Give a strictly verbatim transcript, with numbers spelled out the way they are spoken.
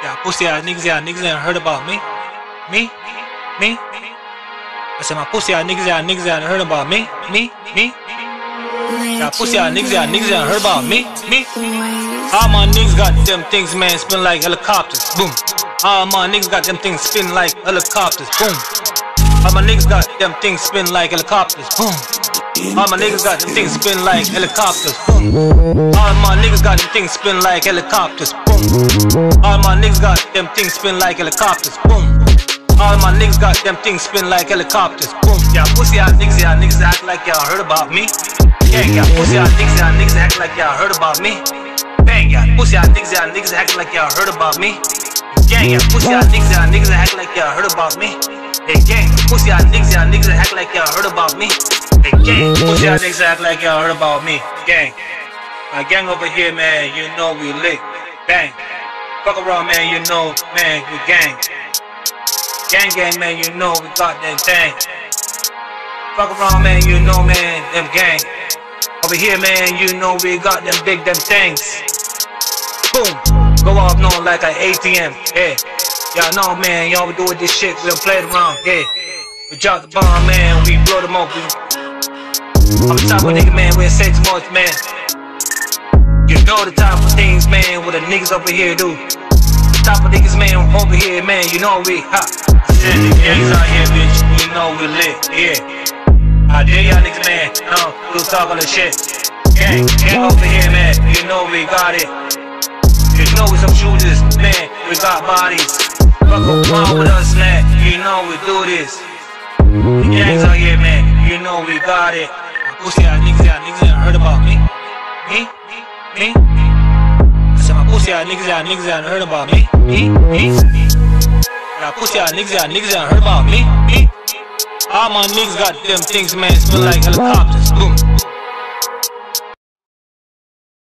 Yeah, pussy ass niggas, yeah, niggas ain't heard about me. Me? Me? I said my pussy ass niggas, yeah, niggas ain't heard about me. Me? Me? Yeah, pussy ass niggas, yeah, niggas ain't heard about me. Me? All my niggas got them things, man, spin like helicopters. Boom. All my niggas got them things spin like helicopters. Boom. All my niggas got them things spin like helicopters. Boom. All my niggas got them things spin like helicopters. Boom. All my niggas got them things spin like helicopters. Boom. All my niggas got them things spin like helicopters. Boom. All my niggas got them things spin like helicopters. Boom. Yeah, pussy ass niggas, yeah, niggas act like y'all heard about me. Yeah, yeah, pussy ass niggas, yeah, niggas act like y'all heard about me. Bang, yeah, pussy ass niggas, yeah, niggas act like y'all heard about me. Gang, yeah, pussy ass niggas, yeah, niggas act like y'all heard about me. Hey, gang, pussy ass niggas, yeah, niggas act like y'all heard about me. Hey, gang, pussy ass niggas act like y'all heard about me. Gang, my gang over here, man, you know we lit. Bang, fuck around, man, you know, man, we gang. Gang, gang, man, you know we got that thing. Fuck around, man, you know, man, them gang. Over here, man, you know we got them big, them things. Boom, go off, no, like an A T M, yeah. Y'all know, man, y'all we do with this shit, we don't play it around, yeah. We drop the bomb, man, we blow them up. I'm the type of nigga, man, we ain't say too much, man. You know the type of things, man, what the niggas over here do. Type of niggas, man, over here, man, you know we hot. Yeah, the gangs out here, bitch, you know we lit, yeah. I dare y'all niggas, man, no, do talk all the shit. Gang, gang over here, man, you know we got it. You know we some shooters, man, we got bodies. Fuck around with us, man, you know we do this. The gangs out here, man, you know we got it. Pussy ass niggas, yeah, niggas ain't heard about me. Me? Me? I said my pussy ass niggas, yeah, niggas ain't heard about me. Me? Me? Yeah, pussy ass niggas, yeah, niggas ain't heard about me. Me? All my niggas got them things, man, spin like helicopters. Boom.